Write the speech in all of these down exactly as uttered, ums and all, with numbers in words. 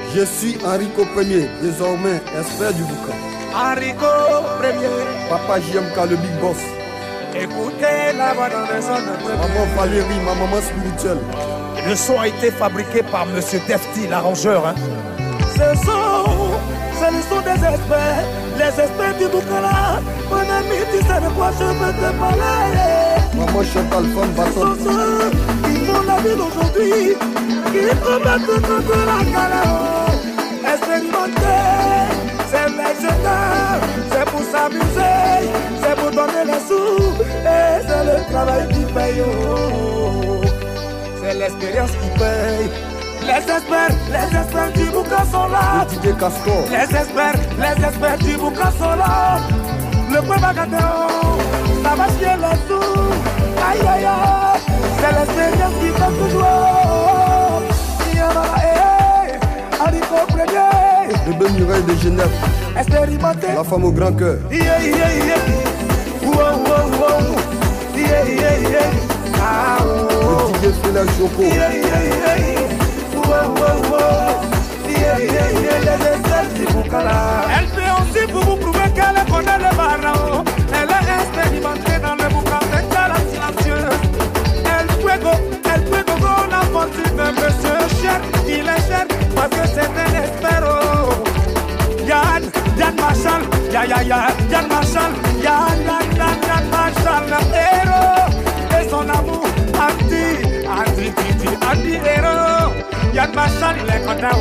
Je suis Enrico Premier, désormais expert du boucan. Enrico Premier. Papa J M K, le big boss. Écoutez la voix dans les zones. Maman Valérie, ma maman spirituelle. Le son a été fabriqué par Monsieur Defty, l'arrangeur. Hein. Ce son, c'est le son des experts. Les experts du boucan. Mon ami, tu sais de quoi je veux te parler. Maman Chantal, femme bâton. Ils font la vie d'aujourd'hui. Ils combattent contre la galère. Expérimenter, c'est l'excellent. C'est pour s'amuser, c'est pour donner les sous. Et c'est le travail qui paye. Oh. C'est l'expérience qui paye. Les experts, les experts du boucan sont là. Le D J Castor. Les experts, les experts du boucan sont là. Le point bagatelle, ça va chier les sous. Aïe aïe aïe, c'est l'expérience qui fait toujours. Il y en a, eh, Enrico Premier. Le bel muraille de Genève. Expérimenté. La femme au grand cœur. Yeah, yeah, yeah. Wow, wow, wow. Yeah, yeah, yeah. Ah, oh. Le D J Félix Choco. Yeah, yeah, yeah. Wow, wow, wow. Yeah, yeah, yeah. Les experts du boucan là. Elle fait aussi pour vous prouver qu'elle connaît le barreau. Elle est expérimentée dans le boucan. C'est la silencieuse. Elle fuego, elle fuego con la fortune de monsieur cher. Il est cher parce que c'est un espéro. Yann, Yann Marshall, ya ya ya, Yann Marshall, Yann, Yann, Yann, Yann Marshall, le héros. Et son amour, anti, anti, anti, anti héros. Yann Marshall, il est content.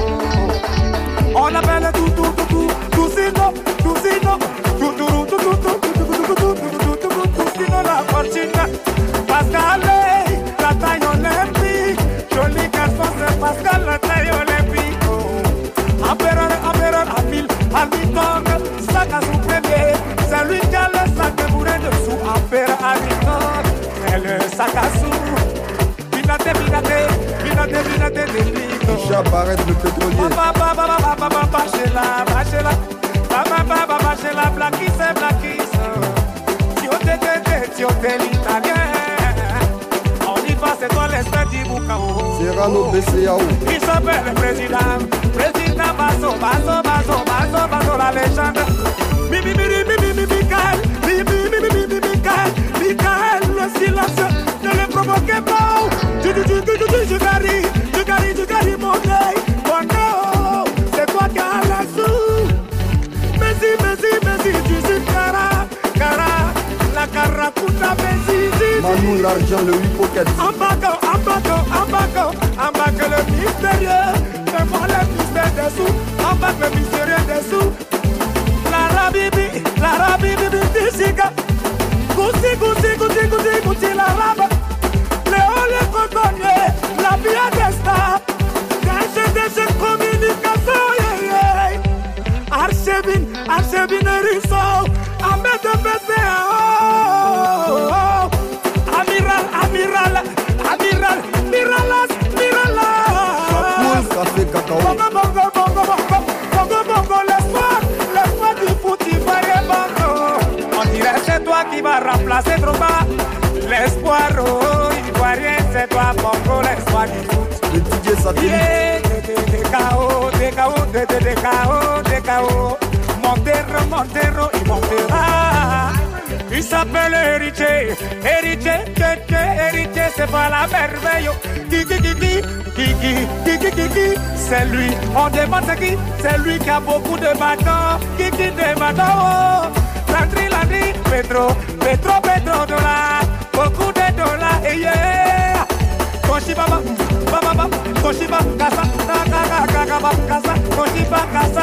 On l'appelle tout, tout, tout, tout, tout, sinon, tout, sinon, tout, tout, tout, tout, tout, tout, tout, tout, tout, tout, tout, tout, sinon la fortune. Pascal, la taille olympique. Joli garçon, c'est Pascal, la taille olympique. Empereur, empereur, Amil, Hamilton, sac à son premier. C'est lui qui a le sac de bourré dessous. Empereur, Hamilton, c'est le sac à sous. Binate, binate, binate, binate, binate. Micha Barrette, le pétrolier. Papa, papa, papa, papa, papa, chez la, chez la. Papa, papa, papa, chez la, Blackis, c'est Blackis. Tio, te, te, te, tio, te, l'italien. On y va, c'est toi l'espèce du boucan. Serrano B C A O. Il s'appelle le président. Président Basso, Basso, Basso, Basso, Basso, la légende. Mimi, mimi, mimi, mimi, Michael. Mimi, mimi, mimi, Michael. Michael, le silence. Ne le provoquez pas. Tu, tu, tu, tu, tu, tu, tu, garis. Tu, garis, tu, garis, mon œil. Mon œil. C'est toi qui as la sous. Messi, Messi, Messi, tu suis cara, cara. La caracuta, Messi, Messi. Manu l'argent, le hypocrite. En baco, en baco, en baco, en baco le mystérieux. Fais-moi le mystère des sous, en bac le mystérieux des sous. La rabibi, la rabibi, tisiga. Goussi, goussi, goussi, goussi, goussi, la rab. Léo le cotonnier, la vie à des stars. Cache des jeux de communication, yeah, yeah. Archevin, Archevin Risson, Ahmed de P C A O. Amiral, amiral, amiral, miralas, miralas. Chapoul, café, cacao. Bongo, bongo, bongo, bongo, bongo, bongo, l'espoir, l'espoir du foot, il fallait bongo. On dirait c'est toi qui vas remplacer Drogba. L'espoir, oh, ivoirien, c'est toi, bongo, l'espoir du foot. Le D J Satellite. Yeah, des K O, des K O, des K O, des K O. Montero, Montero, il montera. Il s'appelle Héritier, Héritier, Héritier, Héritier, c'est pas la merveille. Kiki, Kiki, Kiki, Kiki, Kiki, c'est lui. On demande c'est qui? C'est lui qui a beaucoup de bateaux. Kiki de bateaux. Landry, Landry, Petro, Petro, Petro, dollars. Beaucoup de dollars, et yeah. Toshiba, Baba, Baba, Toshiba, Kasa, Kaka, Kaka, Kasa, Toshiba, Kasa.